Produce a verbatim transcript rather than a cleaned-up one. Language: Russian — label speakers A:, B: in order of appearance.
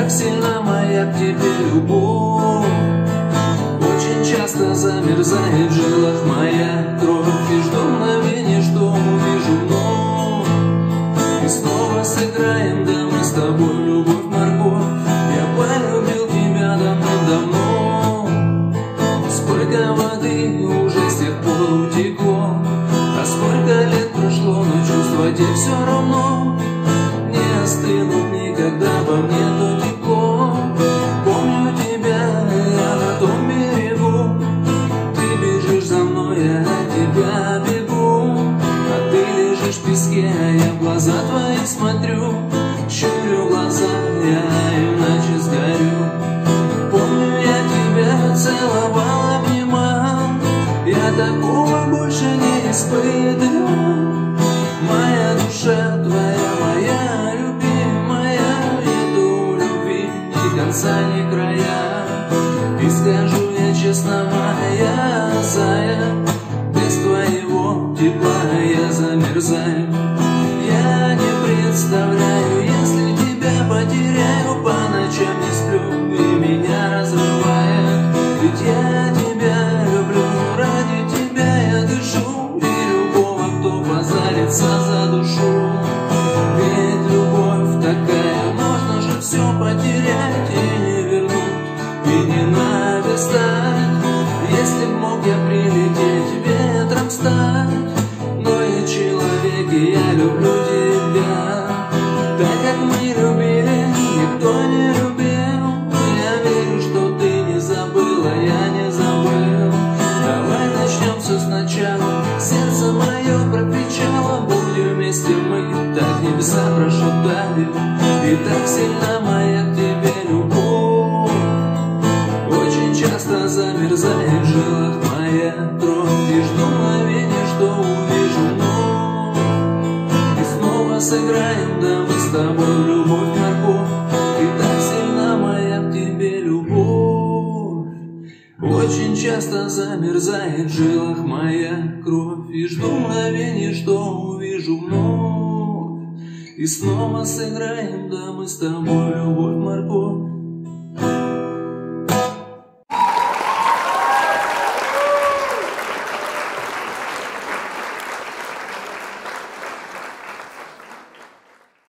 A: так сильна моя к тебе любовь. Очень часто замерзает в жилах моя кровь, и жду мгновения, что увижу вновь. И снова сыграем, да мы с тобой любовь, морковь. Я полюбил тебя давно-давно. Сколько воды уже с тех пор утекло, а сколько лет прошло, но чувства те все равно не остынут никогда во мне то тепло. Помню тебя я на том берегу, ты бежишь за мной, я от тебя бегу. А ты лежишь в песке, а я в глаза твои смотрю, щурю глаза, я иначе сгорю. Помню, я тебя целовал, обнимал, я такого больше не испытывал. Моя душа твоя, моя любимая, иду любви ни конца, ни края. И скажу я честно, моя зая, без твоего тепла я замерзаю. Я не представляю, если тебя потеряю, по ночам не сплю и меня разрывает. Ведь я тебя люблю, ради тебя я дышу, и любого, кто позарится за душу. Ведь любовь такая, можно же все потерять и не вернуть, и не наверстать. Если б мог я прилететь, ветром стать, но я человек, и я люблю тебя. Так как мы любили, никто не любил. Я верю, что ты не забыла, я не забыл. Давай начнем все сначала. Сердце мое прокричало, будем вместе мы, так небеса прошептали. И так сильна моя к тебе любовь. Очень часто замерзает в жилах моя кровь, и жду мгновения, что увижу вновь. И снова сыграем, да мы с тобой в любовь, морковь. И так сильна моя к тебе любовь. Очень часто замерзает в жилах моя кровь, и жду мгновения, что увижу вновь. И снова сыграем, да мы с тобой любовь, морковь.